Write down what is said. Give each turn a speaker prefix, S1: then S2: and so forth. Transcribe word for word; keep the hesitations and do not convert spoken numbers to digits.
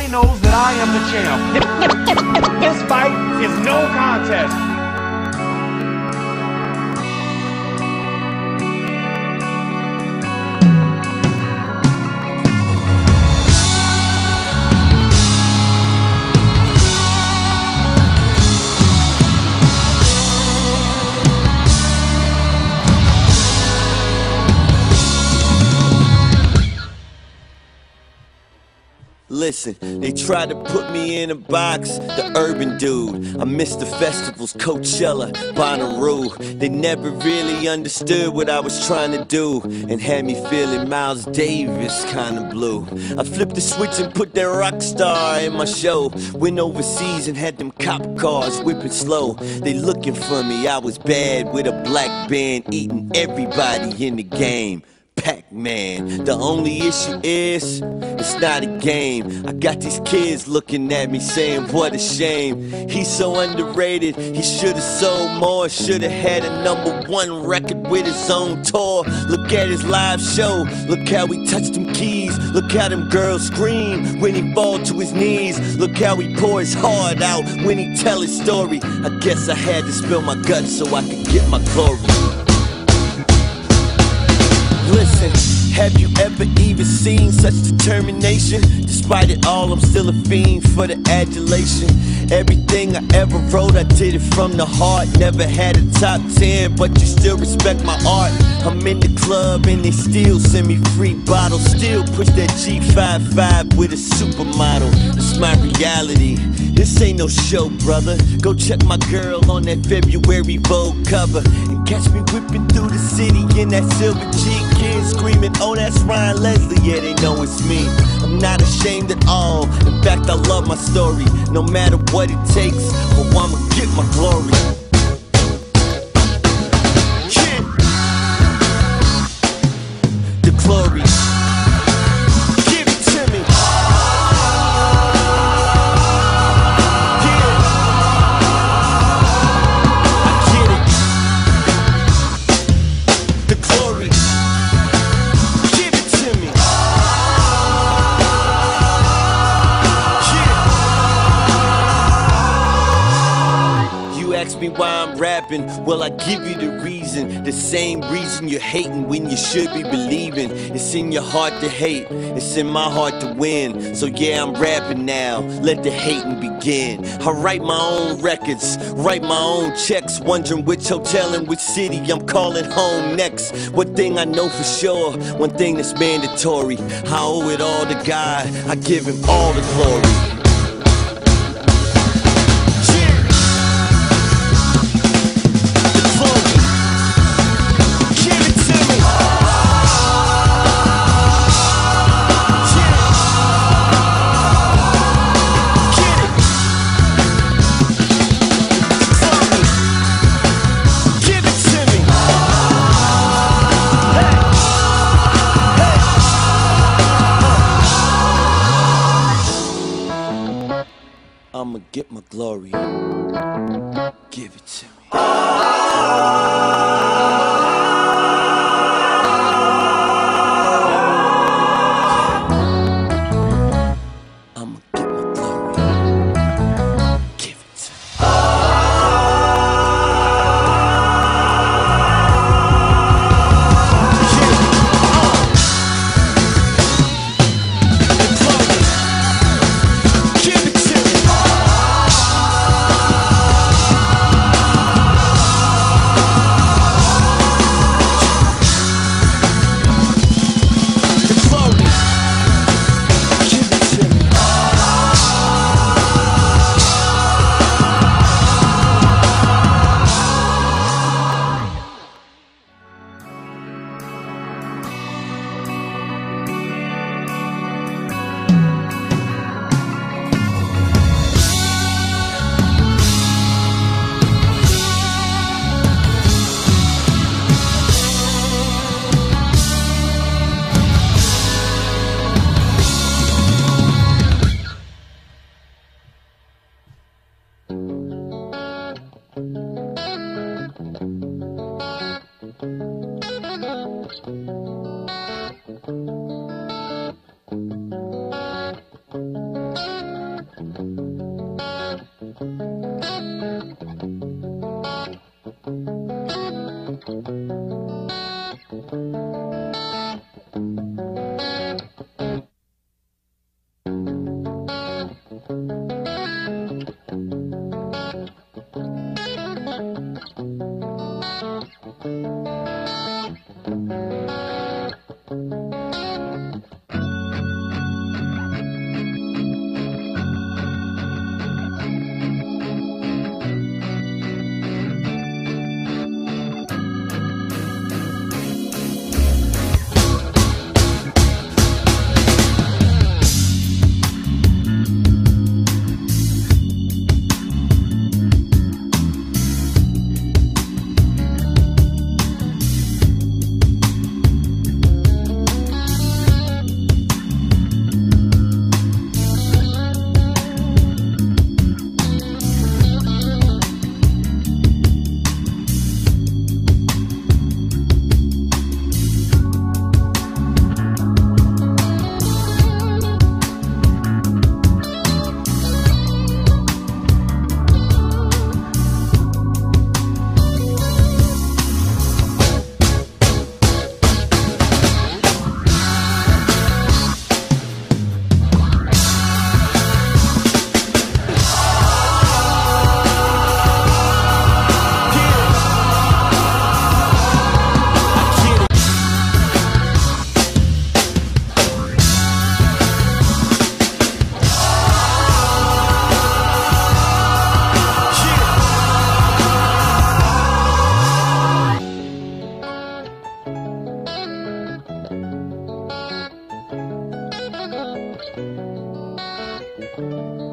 S1: knows that I am the champ. This fight is no contest.
S2: Listen, they tried to put me in a box, the urban dude. I missed the festivals, Coachella, Bonnaroo. They never really understood what I was trying to do, and had me feeling Miles Davis kinda blue. I flipped the switch and put that rock star in my show. Went overseas and had them cop cars whipping slow. They looking for me, I was bad with a black band, eating everybody in the game. Pac-Man. The only issue is, it's not a game. I got these kids looking at me saying, what a shame. He's so underrated, he should've sold more. Should've had a number one record with his own tour. Look at his live show, look how he touched them keys. Look how them girls scream when he fall to his knees. Look how he pour his heart out when he tell his story. I guess I had to spill my guts so I could get my glory. Listen, have you ever even seen such determination? Despite it all, I'm still a fiend for the adulation. Everything I ever wrote, I did it from the heart. Never had a top ten, but you still respect my art. I'm in the club and they still send me free bottles. Still push that G fifty-five with a supermodel. It's my reality. This ain't no show, brother. Go check my girl on that February Vogue cover, and catch me whipping through the city in that silver G. Kids screaming, oh, that's Ryan Leslie. Yeah, they know it's me. I'm not ashamed at all. In fact, I love my story. No matter what it takes, oh, I'ma get my glory. Yeah. The glory. Give it to me. Ask me why I'm rapping, well I give you the reason. The same reason you're hating when you should be believing. It's in your heart to hate, it's in my heart to win. So yeah, I'm rapping now, let the hating begin. I write my own records, write my own checks, wondering which hotel and which city I'm calling home next. One thing I know for sure, one thing that's mandatory, I owe it all to God, I give him all the glory. I'ma get my glory. Give it to me. I'ma get my glory. Give it to me.
S3: Thank you.